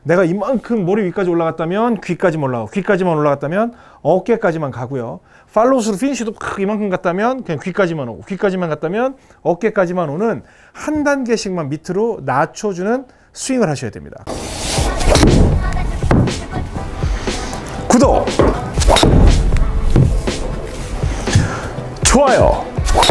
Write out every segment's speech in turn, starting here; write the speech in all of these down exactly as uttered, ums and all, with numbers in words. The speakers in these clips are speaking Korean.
내가 이만큼 머리 위까지 올라갔다면 귀까지만 올라가고, 귀까지만 올라갔다면 어깨까지만 가고요. 팔로우스루 피니쉬도 이만큼 갔다면 그냥 귀까지만 오고, 귀까지만 갔다면 어깨까지만 오는 한 단계씩만 밑으로 낮춰주는 스윙을 하셔야 됩니다. 구독! 좋아요!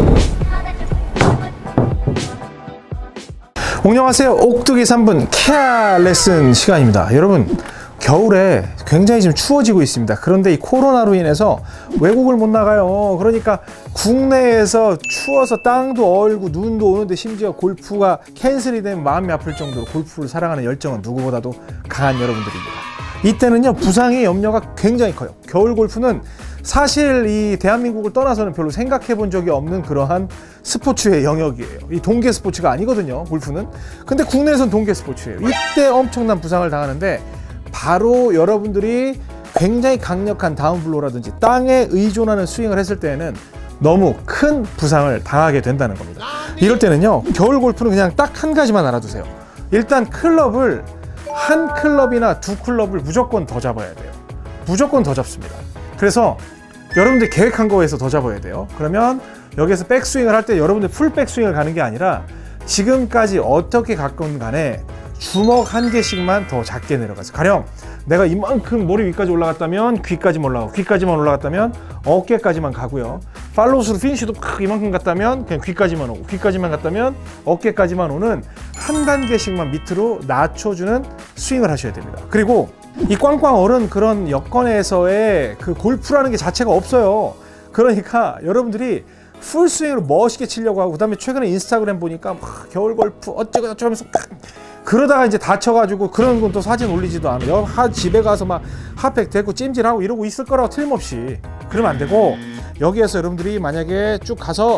안녕하세요. 옥두기 삼 분 케어 레슨 시간입니다. 여러분, 겨울에 굉장히 지금 추워지고 있습니다. 그런데 이 코로나로 인해서 외국을 못 나가요. 그러니까 국내에서 추워서 땅도 얼고 눈도 오는데 심지어 골프가 캔슬이 되면 마음이 아플 정도로 골프를 사랑하는 열정은 누구보다도 강한 여러분들입니다. 이때는요, 부상의 염려가 굉장히 커요. 겨울 골프는 사실 이 대한민국을 떠나서는 별로 생각해 본 적이 없는 그러한 스포츠의 영역이에요. 이 동계 스포츠가 아니거든요, 골프는. 근데 국내에선 동계 스포츠예요. 이때 엄청난 부상을 당하는데 바로 여러분들이 굉장히 강력한 다운블로우라든지 땅에 의존하는 스윙을 했을 때에는 너무 큰 부상을 당하게 된다는 겁니다. 이럴 때는요, 겨울 골프는 그냥 딱 한 가지만 알아두세요. 일단 클럽을 한 클럽이나 두 클럽을 무조건 더 잡아야 돼요. 무조건 더 잡습니다. 그래서 여러분들 계획한 거에서 더 잡아야 돼요. 그러면 여기서 백스윙을 할 때 여러분들 풀 백스윙을 가는 게 아니라 지금까지 어떻게 갔건 간에 주먹 한 개씩만 더 작게 내려가서, 가령 내가 이만큼 머리 위까지 올라갔다면 귀까지만 올라가고, 귀까지만 올라갔다면 어깨까지만 가고요. 팔로우스루 피니쉬도 이만큼 갔다면 그냥 귀까지만 오고, 귀까지만 갔다면 어깨까지만 오는 한 단계씩만 밑으로 낮춰주는 스윙을 하셔야 됩니다. 그리고 이 꽝꽝 얼은 그런 여건에서의 그 골프라는 게 자체가 없어요. 그러니까 여러분들이 풀스윙으로 멋있게 치려고 하고, 그 다음에 최근에 인스타그램 보니까 막 겨울 골프 어쩌고 저쩌고 하면서 그러다가 이제 다쳐가지고 그런 건 또 사진 올리지도 않아요. 하, 집에 가서 막 핫팩 대고 찜질하고 이러고 있을 거라고 틀림없이. 그러면 안 되고, 여기에서 여러분들이 만약에 쭉 가서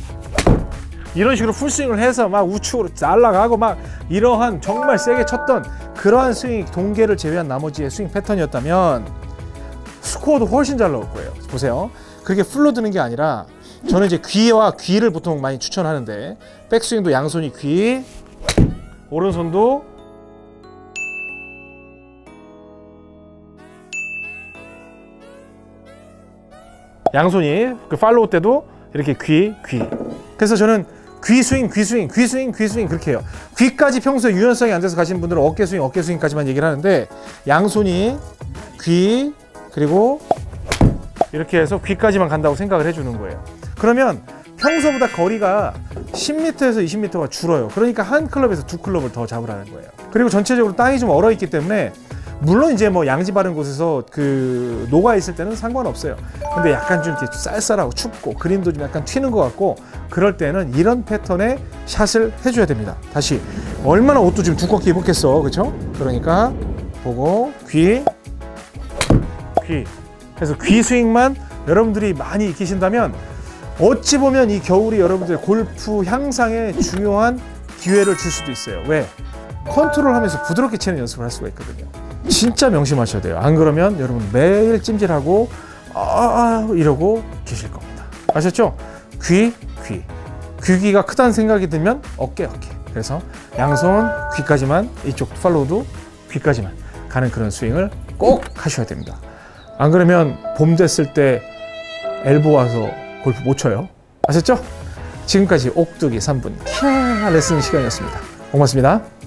이런 식으로 풀스윙을 해서 막 우측으로 날아가고 막 이러한 정말 세게 쳤던 그러한 스윙, 동계를 제외한 나머지의 스윙 패턴이었다면 스코어도 훨씬 잘 나올 거예요. 보세요. 그렇게 풀로 드는 게 아니라, 저는 이제 귀와 귀를 보통 많이 추천하는데, 백스윙도 양손이 귀, 오른손도 양손이, 그 팔로우 때도 이렇게 귀, 귀. 그래서 저는 귀 스윙, 귀 스윙, 귀 스윙, 귀 스윙 그렇게 해요. 귀까지 평소에 유연성이 안 돼서 가시는 분들은 어깨 스윙, 어깨 스윙까지만 얘기를 하는데, 양손이 귀, 그리고 이렇게 해서 귀까지만 간다고 생각을 해주는 거예요. 그러면 평소보다 거리가 십 미터에서 이십 미터가 줄어요. 그러니까 한 클럽에서 두 클럽을 더 잡으라는 거예요. 그리고 전체적으로 땅이 좀 얼어 있기 때문에, 물론 이제 뭐 양지 바른 곳에서 그 녹아 있을 때는 상관없어요. 근데 약간 좀 이렇게 쌀쌀하고 춥고 그림도 좀 약간 튀는 것 같고 그럴 때는 이런 패턴의 샷을 해줘야 됩니다. 다시, 얼마나 옷도 좀 두껍게 입었겠어, 그렇죠? 그러니까 보고 귀, 귀. 그래서 귀 스윙만 여러분들이 많이 익히신다면 어찌 보면 이 겨울이 여러분들 골프 향상에 중요한 기회를 줄 수도 있어요. 왜? 컨트롤하면서 부드럽게 치는 연습을 할 수가 있거든요. 진짜 명심하셔야 돼요. 안 그러면 여러분 매일 찜질하고 아 이러고 계실 겁니다. 아셨죠? 귀, 귀. 귀귀가 크다는 생각이 들면 어깨, 어깨. 그래서 양손 귀까지만, 이쪽 팔로우도 귀까지만 가는 그런 스윙을 꼭 하셔야 됩니다. 안 그러면 봄 됐을 때 엘보 와서 골프 못 쳐요. 아셨죠? 지금까지 옥두기 삼 분 케어 레슨 시간이었습니다. 고맙습니다.